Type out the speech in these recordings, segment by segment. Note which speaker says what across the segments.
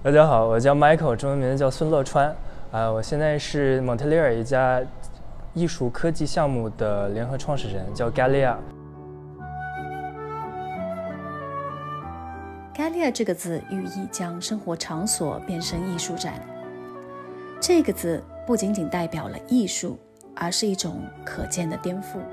Speaker 1: 大家好，我叫 Michael， 中文名字叫孙乐川。我现在是蒙特利尔一家艺术科技项目的联合创始人，叫 Galia。
Speaker 2: Galia 这个字寓意将生活场所变成艺术展。这个字不仅仅代表了艺术，而是一种可见的颠覆。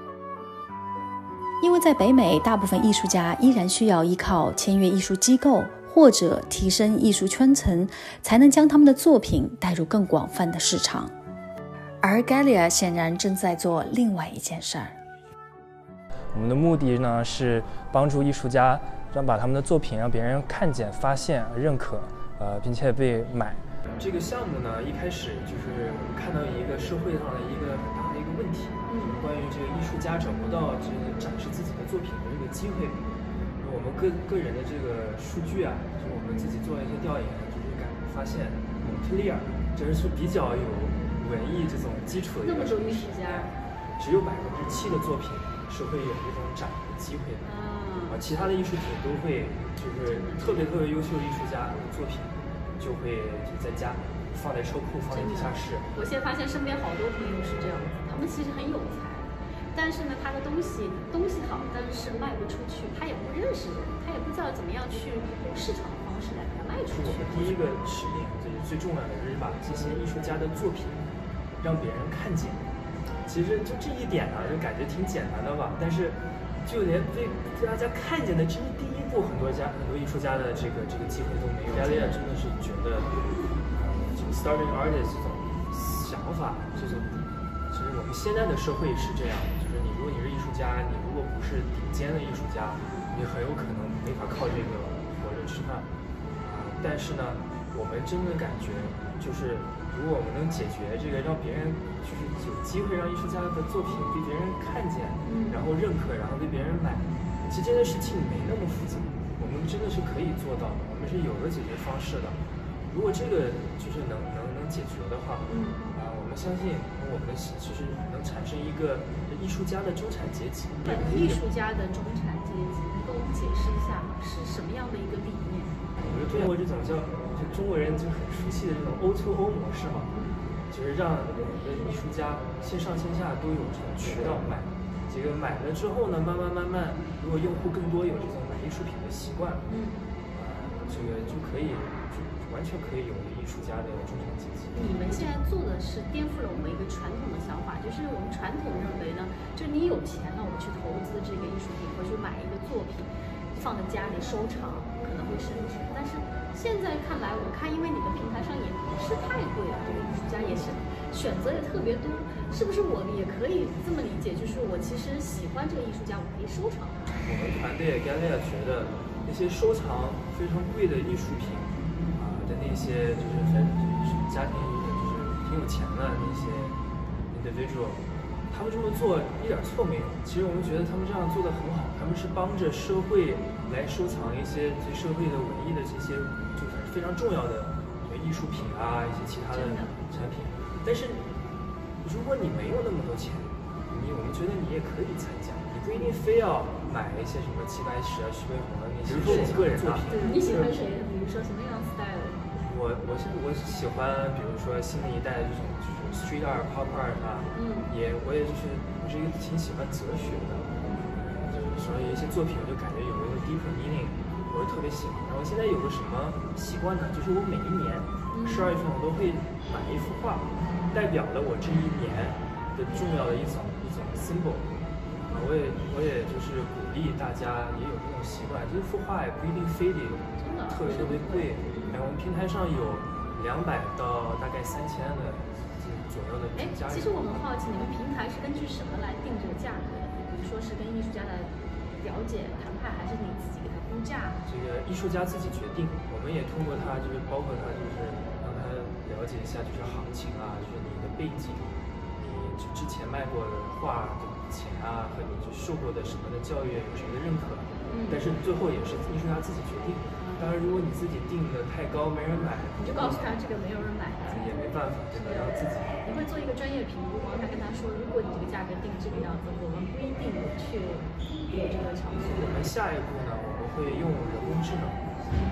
Speaker 2: 因为在北美，大部分艺术家依然需要依靠签约艺术机构或者提升艺术圈层，才能将他们的作品带入更广泛的市场。而 Galia 显然正在做另外一件事儿。
Speaker 1: 我们的目的呢是帮助艺术家把他们的作品让别人看见、发现、认可，并且被买。这个项目呢，一开始就是我们看到一个社会上的一个很大的一个问题，关于这个艺术家找不到这个展示自己的作品的这个机会。我们个人的这个数据啊，就是我们自己做了一些调研，就是发现蒙特利尔这是比较有文艺这种基础的一个城市，只有7%的作品是会有这种展的机会的。其他的艺术品都会就是特别优秀的艺术家的作品就会在家放在车库，放在地下室。
Speaker 3: 我现在发现身边好多朋友是这样子，他们其实很有才，但是呢，他的东西好，但是卖不出去，他也不认识人，他也不知道怎么样去用市场的方式来把它卖出去。
Speaker 1: 我们第一个使命，这是最重要的，就是把这些艺术家的作品让别人看见。其实就这一点呢，就感觉挺简单的吧，但是就连被大家看见的这第一步，很多艺术家的这个机会都没有。Galia真的是觉得，这个 starting artist 这种想法，其实我们现在的社会是这样，就是如果你是艺术家，你如果不是顶尖的艺术家，你很有可能没法靠这个活着吃饭。但是呢，我们真的感觉就是，如果我们能解决这个，让别人就是有机会让艺术家的作品被别人看见，然后认可，然后被别人买，其实这件事情没那么复杂，我们真的是可以做到的，我们是有个解决方式的。如果这个就是能解决的话，我们相信我们就是能产生一个艺术家的中产阶级。
Speaker 3: 艺术家的中产阶级，能跟我们解释一下吗？是什么样的一个理念？
Speaker 1: 我觉得中国这种就中国人就很熟悉的这种 O2O 模式嘛，就是让我们的艺术家线上线下都有这种渠道买，这个买了之后呢，慢慢，如果用户更多有这种买艺术品的习惯，这个就完全可以有艺术家的中产阶级。
Speaker 3: 你们现在做的是颠覆了我们一个传统的想法，就是我们传统认为呢，就是你有钱了，我去投资这个艺术品，或者买一个作品放在家里收藏，可能会升值。但是现在看来，我看因为你们平台上也不是太贵了，这个艺术家也是选择也特别多，是不是我也可以这么理解？就是我其实喜欢这个艺术家，我可以收藏它。
Speaker 1: 我们团队 Galia 觉得那些收藏非常贵的艺术品的那些就是家庭就是挺有钱的那些 individual， 他们这么做一点错没有。其实我们觉得他们这样做得很好，他们是帮着社会来收藏一些对社会的文艺的这些就是非常重要的艺术品一些其他的产品。但是如果你没有那么多钱，我们觉得你也可以参加，你不一定非要买一些什么齐白石徐悲鸿的那些。比如说我个人作品，
Speaker 3: 你喜欢谁？比如说什么样 style？
Speaker 1: 我喜欢，比如说新的一代这种就是 street art、pop art 我也就是我是一个挺喜欢哲学的，所以一些作品我就感觉有一个 deeper meaning， 我就特别喜欢。然后现在有个什么习惯呢？就是我每一年12月份我都会买一幅画，代表了我这一年的重要的一种 symbol。我也就是鼓励大家也有这种习惯，这幅画也不一定非得特别贵。然后我们平台上有200到大概3000的左右的价格。
Speaker 3: 其实我很好奇，你们平台是根据什么来定这个价格的？比如说是跟艺术家的了解谈判，还是你自己给他估价？
Speaker 1: 这个艺术家自己决定，我们也通过他，就是包括他，就是让他了解一下，就是行情就是你的背景，你之前卖过的画的钱和你受过的什么的教育有谁的认可。但是最后也是艺术家自己决定。当然，如果你自己定的太高，没人买，
Speaker 3: 你就告诉他这个没有人买，
Speaker 1: 也没办法，只能让自己。
Speaker 3: 你会做一个专业评估吗？他跟他说，如果你这个价格定这个样子，我们不一定去有这个场所。
Speaker 1: 我们下一步呢，我们会用人工智能来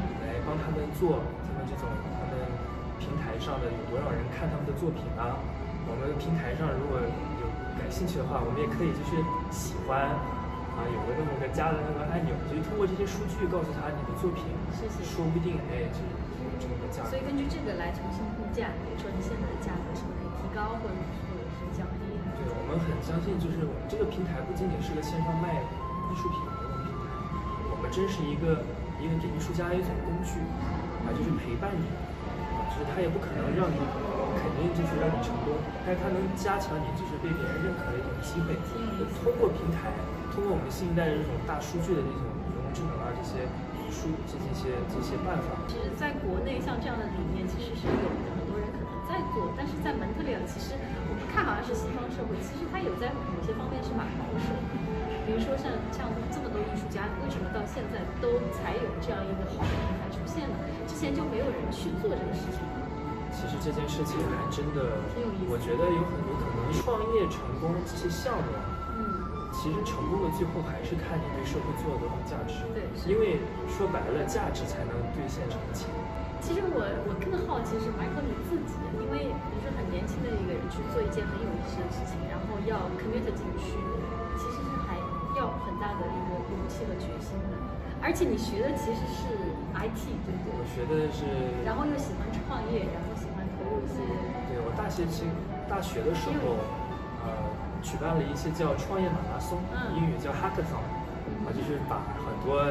Speaker 1: 帮他们做他们这种他们平台上的有多少人看他们的作品啊？我们平台上如果有感兴趣的话，我们也可以就是喜欢啊，有个那么个加的那个按钮，所以通过这些数据告诉他你的作品，说不定就有这么个价格。
Speaker 3: 所以根据这个来重新估价，比如说你现在的价格是不是可以提高，或者是降低？
Speaker 1: 对，我们很相信，就是我们这个平台不仅仅是个线上卖艺术品的那种平台，我们真是一个给艺术家一种工具啊，就是陪伴你啊，就是他也不可能让你肯定就是让你成功，但是他能加强你就是被别人认可的一种机会。通过平台，通过我们新一代的这种大数据的这种人工智能啊，这些办法。
Speaker 3: 其实在国内像这样的理念其实是有的，很多人可能在做，但是在蒙特利尔，其实我们看好像是西方社会，其实它有在某些方面是蛮保守的。比如说像这么多艺术家，为什么到现在都才有这样一个好的平台出现呢？之前就没有人去做这个事情。
Speaker 1: 其实这件事情还真的，我觉得有很多可能创业成功这些项目，其实成功的最后还是看你对社会做了多少价值。
Speaker 3: 对，
Speaker 1: 因为说白了，价值才能兑现成钱。
Speaker 3: 其实我更好奇是Michael你自己，因为你是很年轻的一个人去做一件很有意思的事情，然后要 commit 进去，其实是还要很大的一个勇气和决心的。而且你学的其实是 IT， 对不对？
Speaker 1: 我学的是，
Speaker 3: 然后又喜欢创业，然后喜欢投入一些。
Speaker 1: 对，我大学的时候，举办了一些叫创业马拉松，英语叫 hackathon，就是把很多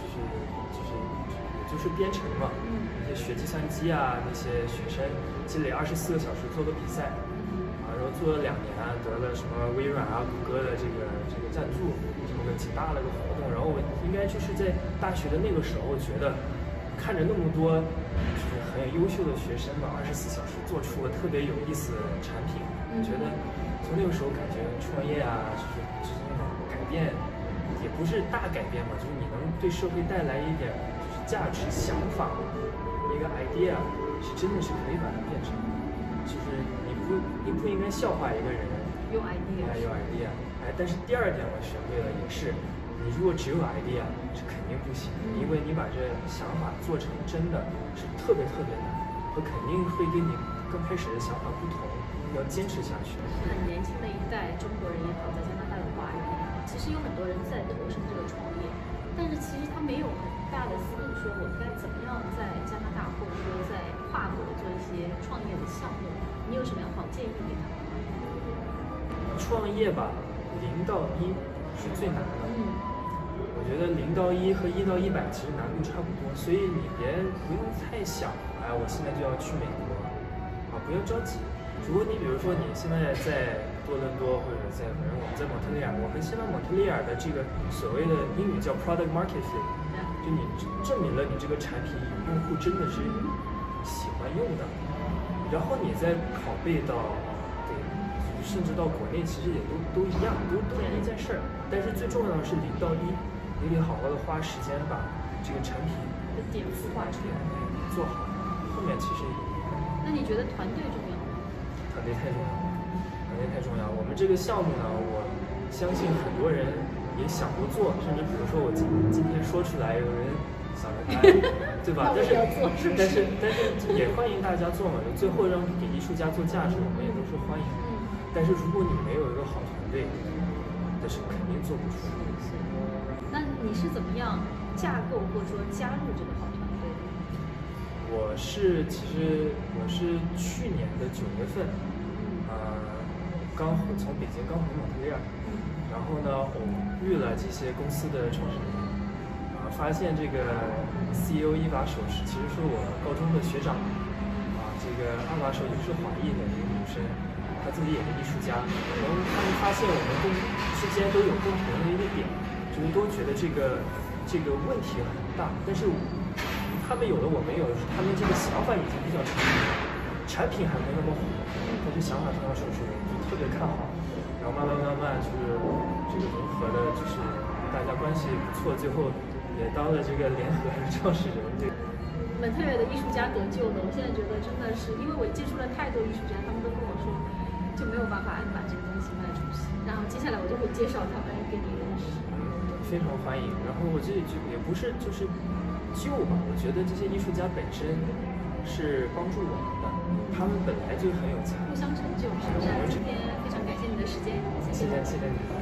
Speaker 1: 就是编程嘛，那些学计算机啊那些学生积累24个小时做个比赛，然后做了2年，得了什么微软啊、谷歌的这个赞助，这么个挺大的一个活动。然后我应该就是在大学的那个时候，觉得看着那么多就是很优秀的学生嘛，24小时做出了特别有意思的产品，觉得从那个时候感觉创业啊，就是那种改变，也不是大改变嘛，就是你能对社会带来一点就是价值、想法，一个 idea， 是真的是可以把它变成，就是你不应该笑话一个人
Speaker 3: 有 idea，
Speaker 1: 但是第二点我学会了也是，你如果只有 idea 是肯定不行，因为你把这想法做成真的是特别特别难，和肯定会跟你刚开始的想法不同，要坚持下去。
Speaker 3: 很年轻的一代中国人也好，在加拿大的华人也好，其实有很多人在投身这个创业，但是其实他没有很大的思路，说我该怎么样在加拿大或者说在跨国做一些创业的项目，你有什么样好建议给他们？
Speaker 1: 创业吧，0到1是最难的。我觉得0到1和1到100其实难度差不多，所以你不用太想，我现在就要去美国，不要着急。如果你比如说你现在在多伦多，或者在我们在蒙特利尔，我们现在蒙特利尔的这个所谓的英语叫 product market fit， 就你证明了你这个产品用户真的是喜欢用的，然后你再拷贝到甚至到国内，其实也都一样，都是一件事儿。但是最重要的是0到1，你得好好的花时间把这个产品
Speaker 3: 的点孵化出来，
Speaker 1: 做好。后面其实，
Speaker 3: 那你觉得团队重要吗？
Speaker 1: 团队太重要了，团队太重要。我们这个项目呢，我相信很多人也想过做，甚至比如说我今天说出来，有人想着对吧？但是也欢迎大家做嘛，就最后让给艺术家做价值，我们也都是欢迎。但是如果你没有一个好团队，那是肯定做不出来。
Speaker 3: 那你是怎么样架构或者说加入这个好团队的？
Speaker 1: 其实我是去年的9月份，从北京刚回蒙特利尔，然后呢偶遇了这些公司的创始人，发现这个 CEO 一把手其实是我高中的学长，这个二把手也是华裔的一个女生。他自己也是艺术家，然后他们发现我们之间都有共同的一个点，就是都觉得这个问题很大，但是他们有的我没有，他们这个想法已经比较成熟，产品还没那么火，但是想法非常成熟，就特别看好，然后慢慢就是这个融合的，就是大家关系不错，最后也当了这个联合创始人。
Speaker 3: 蒙特利尔的艺术家得救了，我现在觉得真的是，因为我接触了太多艺术家，他们都跟我说就没有办法把这个东西卖出去，然后接下来我就会介绍他们给你认识。
Speaker 1: 非常欢迎。然后我这里就也不是就是救吧。我觉得这些艺术家本身是帮助我们的，他们本来就很有才，
Speaker 3: 互相成就。那今天非常感谢你的时间，谢谢。
Speaker 1: 谢谢你。